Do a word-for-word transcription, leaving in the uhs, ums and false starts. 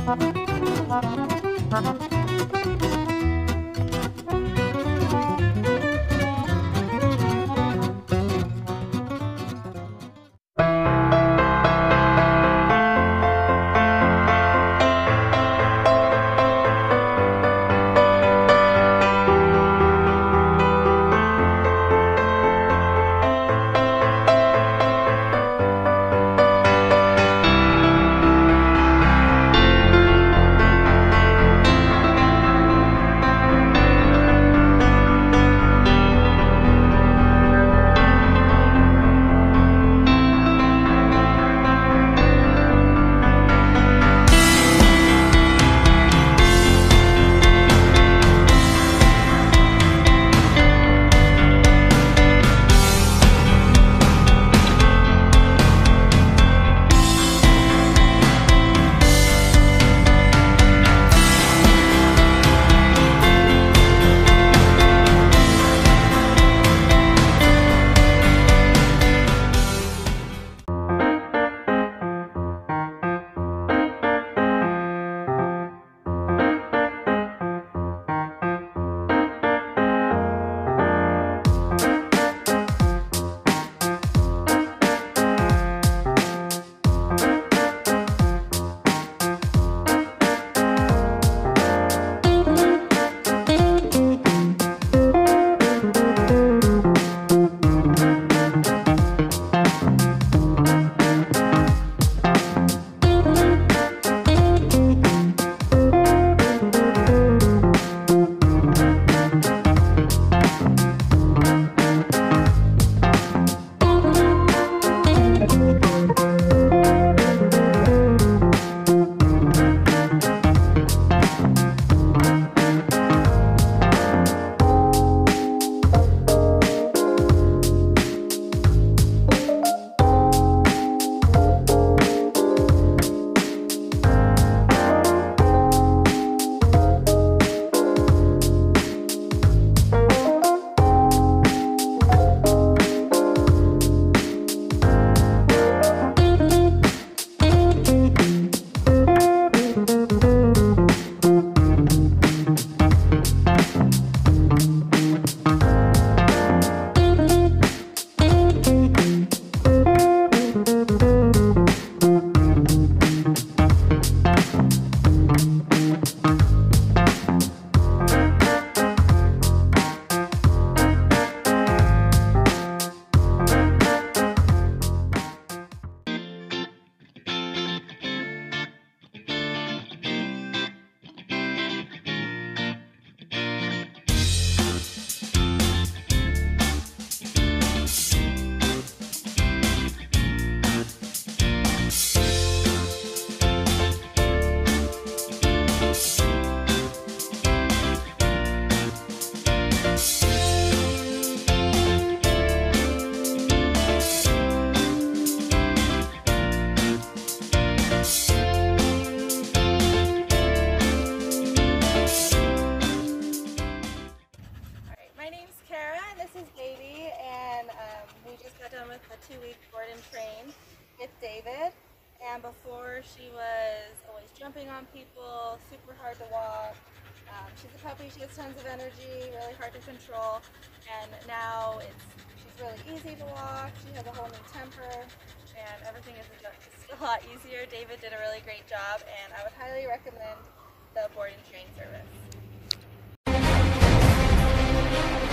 two-week board and train with David, and before she was always jumping on people, super hard to walk. Um, she's a puppy, she has tons of energy, really hard to control, and now it's she's really easy to walk, she has a whole new temper, and everything is just a lot easier. David did a really great job, and I would highly recommend the board and train service.